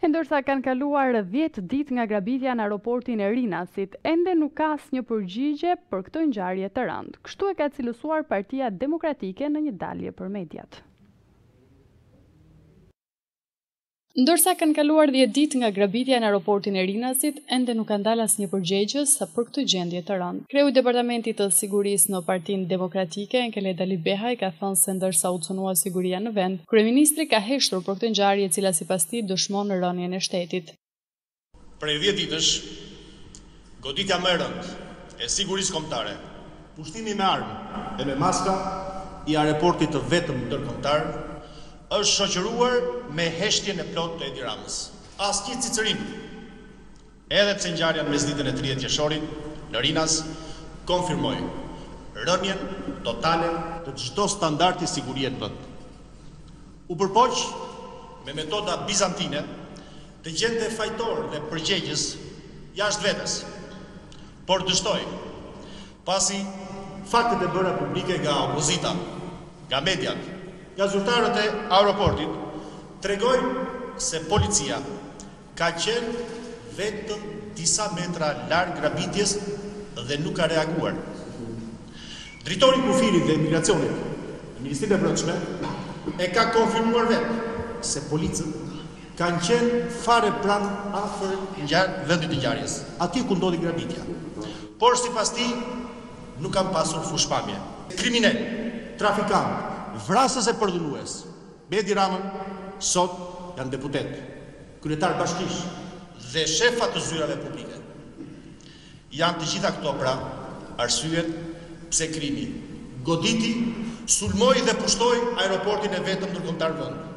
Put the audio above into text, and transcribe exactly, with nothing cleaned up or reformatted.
E ndërsa kanë kaluar dhjetë ditë nga grabitja në aeroportin e Rinasit, ende nuk ka asnjë përgjigje për këtë ngjarje të rëndë. Kështu e ka cilësuar Partia Demokratike në një dalje për mediat. Ndërsa kanë kaluar dhjetë ditë nga grabitja në aeroportin e Rinasit, ende nuk ka ndalë asnjë përgjigje sa për këtë gjendje të rëndë. Kreu i Departamentit të Sigurisë në Partinë Demokratike, Enkeleda Libehaj, ka thënë se ndërsa u cënua siguria në vend, kryeministri ka heshtur për këtë ngjarje e cila sipas tij dëshmon rënien e shtetit. Prej dhjetë ditësh, goditja më e rëndë e sigurisë kombëtare, pushtimi me armë dhe me maska i aeroportit të vetëm ndërkombëtar, është shoqëruar me heshtjen e plotë të Edi Ramës. Asnjë cicërim, edhe pse ngjarja në mesditën e tridhjetë qershorit në Rinas konfirmoi rënien totale të çdo standardi sigurie në vend. U përpoq me metoda bizantine të gjende fajtor dhe përgjegjës jashtë vetes, por dështoi, pasi faktet e bëra publike nga opozita, nga mediat, nga zyrtarët e aeroportit, tregojnë se policia ka qenë vetëm disa metra larg grabitjes dhe nuk ka reaguar. Drejtori i kufirit dhe imigracionit në Ministrinë e Brendshme e ka konfirmuar vetë se policët kanë qenë fare pranë afër vendit të ngjarjes, atje ku ndodhi grabitja. Por sipas tij nuk kanë pasur fushpamje. Kriminal, trafikant, vrasës e përdhunues, me Edi Ramën sot janë deputet, kryetar bashkish dhe shefa të zyrave publike. Janë të gjitha këto pra arsyet pse krimi goditi, sulmoi dhe pushtoi aeroportin e vetëm ndërkombëtar vend.